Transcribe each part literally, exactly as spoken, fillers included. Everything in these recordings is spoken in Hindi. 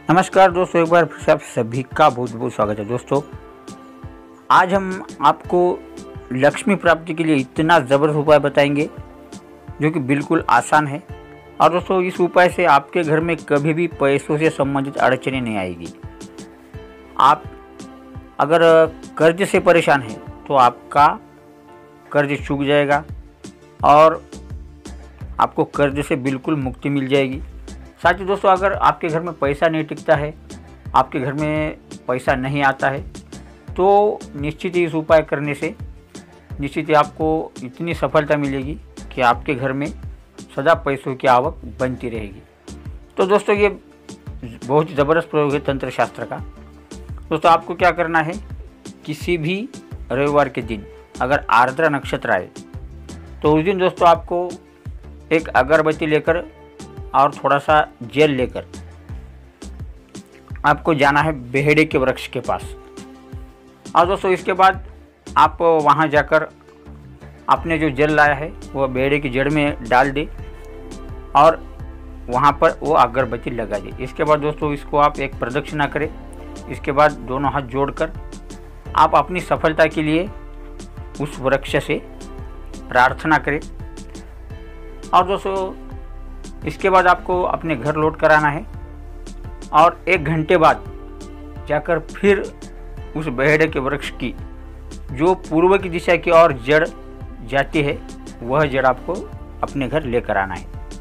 नमस्कार दोस्तों, एक बार फिर से आप सभी का बहुत बहुत स्वागत है। दोस्तों आज हम आपको लक्ष्मी प्राप्ति के लिए इतना ज़बरदस्त उपाय बताएंगे जो कि बिल्कुल आसान है। और दोस्तों इस उपाय से आपके घर में कभी भी पैसों से संबंधित अड़चनें नहीं आएगी। आप अगर कर्ज से परेशान हैं तो आपका कर्ज चूक जाएगा और आपको कर्ज से बिल्कुल मुक्ति मिल जाएगी। साथ ही दोस्तों अगर आपके घर में पैसा नहीं टिकता है, आपके घर में पैसा नहीं आता है, तो निश्चित ही इस उपाय करने से निश्चित ही आपको इतनी सफलता मिलेगी कि आपके घर में सदा पैसों की आवक बनती रहेगी। तो दोस्तों ये बहुत ज़बरदस्त प्रयोग है तंत्र शास्त्र का। दोस्तों आपको क्या करना है, किसी भी रविवार के दिन अगर आर्द्रा नक्षत्र आए तो उस दिन दोस्तों आपको एक अगरबत्ती लेकर और थोड़ा सा जेल लेकर आपको जाना है बेहड़े के वृक्ष के पास। और दोस्तों इसके बाद आप वहां जाकर आपने जो जेल लाया है वो बेहड़े की जड़ में डाल दे और वहां पर वो अगरबत्ती लगा दे। इसके बाद दोस्तों इसको आप एक प्रदक्षिणा करें। इसके बाद दोनों हाथ जोड़कर आप अपनी सफलता के लिए उस वृक्ष से प्रार्थना करें। और दोस्तों इसके बाद आपको अपने घर लौट कर आना है और एक घंटे बाद जाकर फिर उस बेहड़े के वृक्ष की जो पूर्व की दिशा की ओर जड़ जाती है वह जड़ आपको अपने घर लेकर आना है।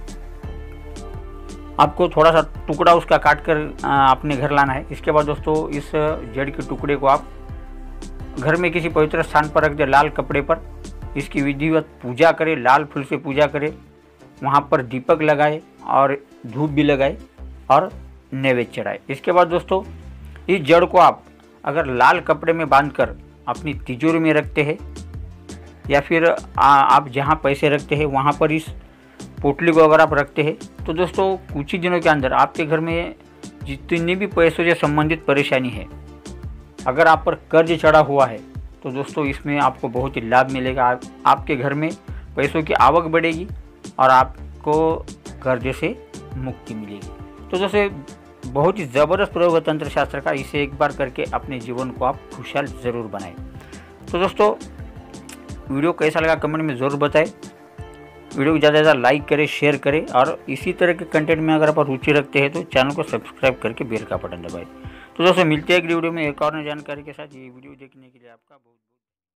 आपको थोड़ा सा टुकड़ा उसका काट कर अपने घर लाना है। इसके बाद दोस्तों इस जड़ के टुकड़े को आप घर में किसी पवित्र स्थान पर रख दें, लाल कपड़े पर। इसकी विधिवत पूजा करें, लाल फूल से पूजा करें, वहाँ पर दीपक लगाए और धूप भी लगाए और नैवेद्य चढ़ाए। इसके बाद दोस्तों इस जड़ को आप अगर लाल कपड़े में बांधकर अपनी तिजोरी में रखते हैं या फिर आ, आप जहाँ पैसे रखते हैं वहाँ पर इस पोटली को अगर आप रखते हैं तो दोस्तों कुछ ही दिनों के अंदर आपके घर में जितनी भी पैसों से संबंधित परेशानी है, अगर आप पर कर्ज चढ़ा हुआ है तो दोस्तों इसमें आपको बहुत ही लाभ मिलेगा। आप, आपके घर में पैसों की आवक बढ़ेगी और आपको कर्ज से मुक्ति मिलेगी। तो दोस्तों बहुत ही ज़बरदस्त प्रयोग है तंत्र शास्त्र का। इसे एक बार करके अपने जीवन को आप खुशहाल ज़रूर बनाएं। तो दोस्तों वीडियो कैसा लगा कमेंट में ज़रूर बताएं। वीडियो को ज़्यादा से ज़्यादा लाइक करें, शेयर करें और इसी तरह के कंटेंट में अगर आप रुचि रखते हैं तो चैनल को सब्सक्राइब करके बेल का बटन दबाएं। तो दोस्तों मिलते हैं अगली वीडियो में एक और नई जानकारी के साथ। ये वीडियो देखने के लिए आपका बहुत